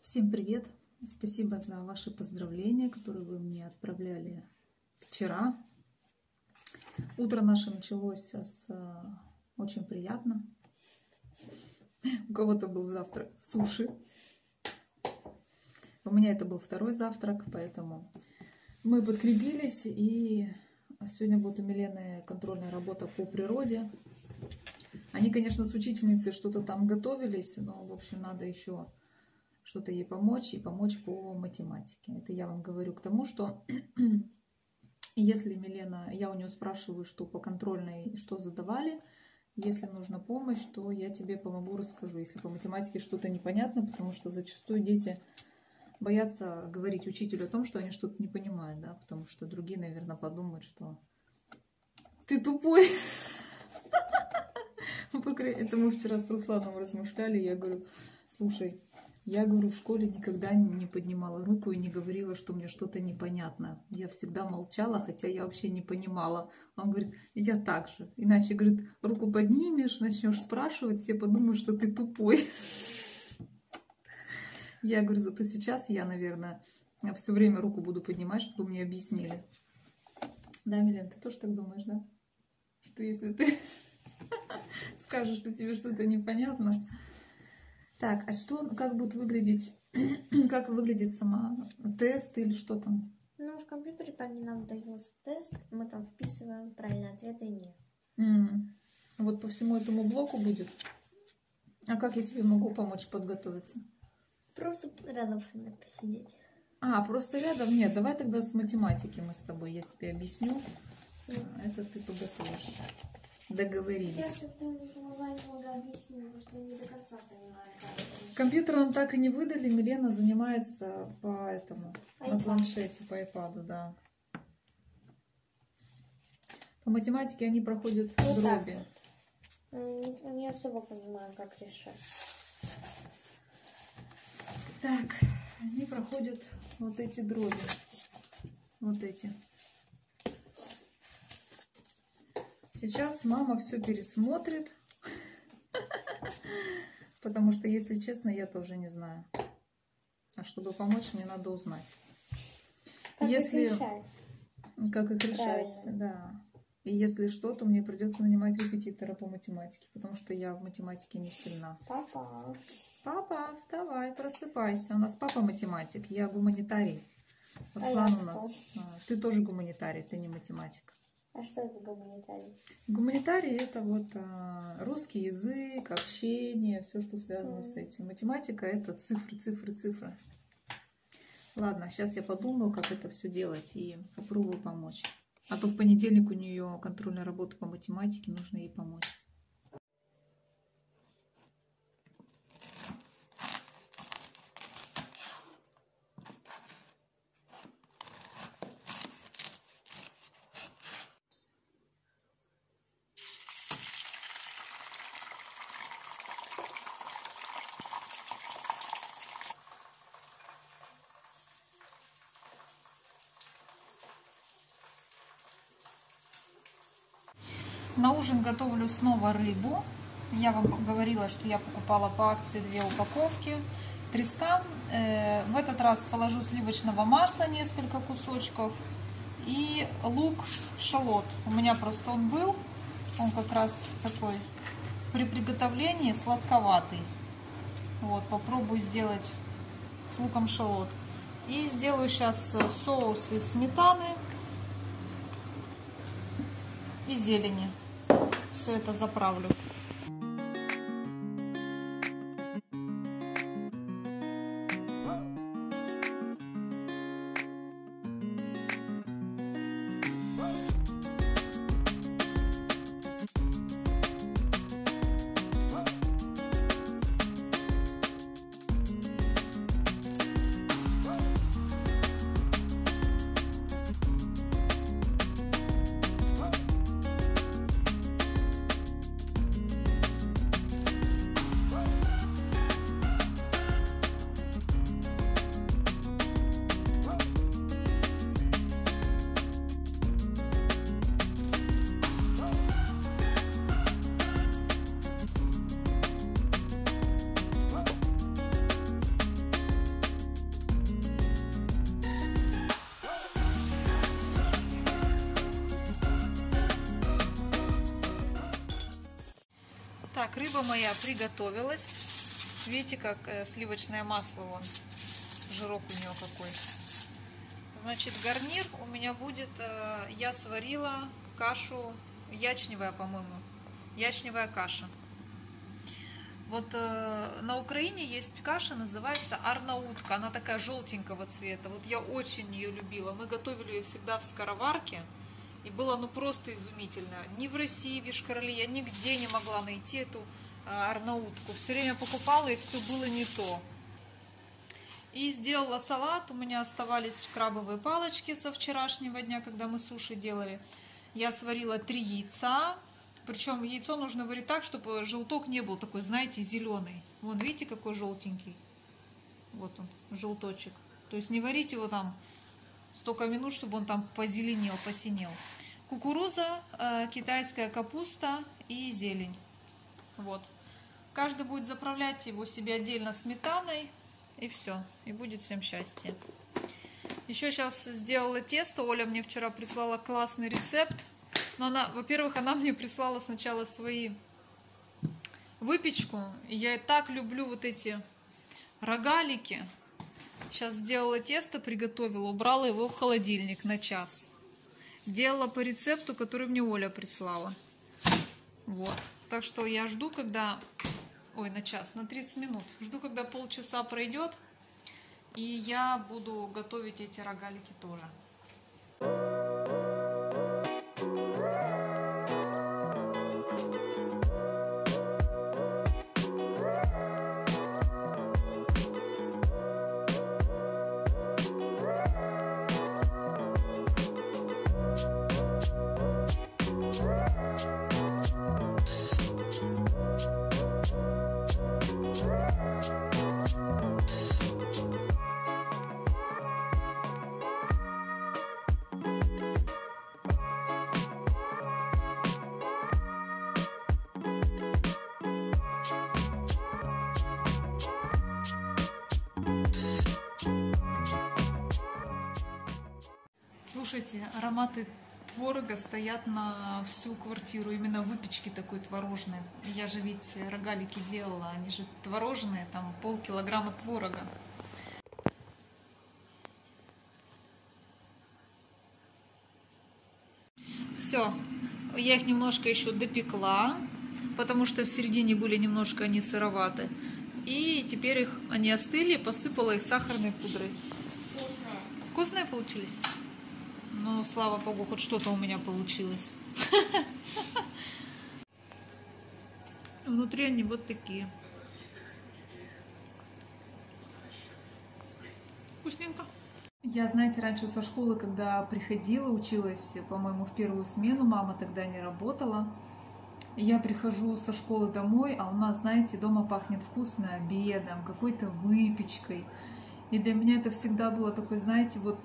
Всем привет! Спасибо за ваши поздравления, которые вы мне отправляли вчера. Утро наше началось очень приятно. У кого-то был завтрак суши. У меня это был второй завтрак, поэтому мы подкрепились. И сегодня будет у Милены контрольная работа по природе. Они, конечно, с учительницей что-то там готовились, но, в общем, надо еще что-то ей помочь и помочь по математике. Это я вам говорю к тому, что если Милена, я у нее спрашиваю, что по контрольной, что задавали, если нужна помощь, то я тебе помогу, расскажу. Если по математике что-то непонятно, потому что зачастую дети боятся говорить учителю о том, что они что-то не понимают, да, потому что другие, наверное, подумают, что ты тупой. Это мы вчера с Русланом размышляли, я говорю, слушай, я говорю, в школе никогда не поднимала руку и не говорила, что мне что-то непонятно. Я всегда молчала, хотя я вообще не понимала. Он говорит, я так же. Иначе, говорит, руку поднимешь, начнешь спрашивать, все подумают, что ты тупой. Я говорю, зато сейчас я, наверное, все время руку буду поднимать, чтобы мне объяснили. Да, Милен, ты тоже так думаешь, да? Что если ты скажешь, что тебе что-то непонятно... Так, а что, как будет выглядеть, как выглядит сама тест или что там? Ну, в компьютере они нам дают тест, мы там вписываем правильные ответы и нет. Вот по всему этому блоку будет? А как я тебе могу помочь подготовиться? Просто рядом со мной посидеть. А, просто рядом? Нет, давай тогда с математики мы с тобой, я тебе объясню. Это ты подготовишься. Договорились. Компьютер нам так и не выдали. Милена занимается по этому, на планшете, по iPad, да. По математике они проходят дроби. Не особо понимаю, как решать. Так, они проходят вот эти дроби. Вот эти. Сейчас мама все пересмотрит, потому что, если честно, я тоже не знаю. А чтобы помочь, мне надо узнать. Как их решать? Как их решать, да. И если что, то мне придется нанимать репетитора по математике, потому что я в математике не сильна. Папа. Папа, вставай, просыпайся. У нас папа математик, я гуманитарий. Руслан у нас. Ты тоже гуманитарий, ты не математик. А что это гуманитарий? Гуманитарий — это вот русский язык, общение, все, что связано с этим. Математика — это цифры, цифры, цифры. Ладно, сейчас я подумаю, как это все делать, и попробую помочь. А то в понедельник у нее контрольная работа по математике, нужно ей помочь. На ужин готовлю снова рыбу. Я вам говорила, что я покупала по акции 2 упаковки. Треска. В этот раз положу сливочного масла несколько кусочков. И лук-шалот. У меня просто он был. Он как раз такой при приготовлении сладковатый. Вот, попробую сделать с луком-шалот. И сделаю сейчас соус из сметаны и зелени. Все это заправлю. Так, рыба моя приготовилась. Видите, как сливочное масло, вон, жирок у нее какой. Значит, гарнир у меня будет, я сварила кашу, ячневая, по-моему, ячневая каша. Вот на Украине есть каша, называется арнаутка, она такая желтенького цвета. Вот я очень ее любила, мы готовили ее всегда в скороварке, и было ну просто изумительно. Ни в России, в Йошкар-Оле я нигде не могла найти эту арнаутку, все время покупала, и все было не то. И сделала салат, у меня оставались крабовые палочки со вчерашнего дня, когда мы суши делали. Я сварила 3 яйца. Причем яйцо нужно варить так, чтобы желток не был такой, знаете, зеленый. Вон, видите, какой желтенький. Вот он, желточек. То есть не варите его там столько минут, чтобы он там позеленел, посинел. Кукуруза, китайская капуста и зелень. Вот. Каждый будет заправлять его себе отдельно сметаной. И все. И будет всем счастье. Еще сейчас сделала тесто. Оля мне вчера прислала классный рецепт. Но она, во-первых, она мне прислала сначала свои выпечку. И я и так люблю вот эти рогалики. Сейчас сделала тесто, приготовила, убрала его в холодильник на час. Делала по рецепту, который мне Оля прислала. Вот. Так что я жду, когда... Ой, на час, на 30 минут. Жду, когда полчаса пройдет. И я буду готовить эти рогалики тоже. Слушайте, ароматы творога стоят на всю квартиру, именно выпечки такой творожной. Я же ведь рогалики делала, они же творожные, там полкилограмма творога. Все, я их немножко еще допекла, потому что в середине были немножко они сыроваты. И теперь они остыли, посыпала их сахарной пудрой. Вкусные. Вкусные получились? Ну, слава богу, хоть что-то у меня получилось. Внутри они вот такие. Вкусненько. Я, знаете, раньше со школы, когда приходила, училась, по-моему, в первую смену, мама тогда не работала. Я прихожу со школы домой, а у нас, знаете, дома пахнет вкусно обедом, какой-то выпечкой. И для меня это всегда было такой, знаете, вот...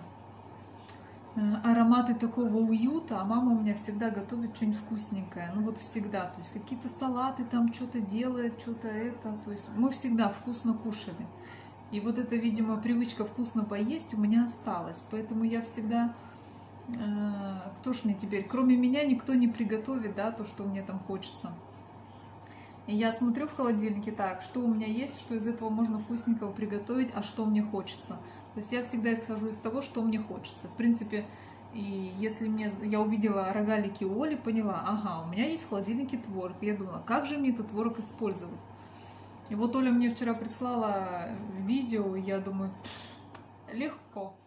ароматы такого уюта, а мама у меня всегда готовит что-нибудь вкусненькое, ну вот всегда, то есть какие-то салаты там что-то делает, что-то это, то есть мы всегда вкусно кушали. И вот эта, видимо, привычка вкусно поесть у меня осталась, поэтому я всегда, кто ж мне теперь, кроме меня никто не приготовит, да, то, что мне там хочется. И я смотрю в холодильнике, так, что у меня есть, что из этого можно вкусненького приготовить, а что мне хочется. То есть я всегда исхожу из того, что мне хочется. В принципе, и если я увидела рогалики у Оли, поняла, ага, у меня есть в холодильнике творог. Я думала, как же мне этот творог использовать? И вот Оля мне вчера прислала видео, я думаю, легко.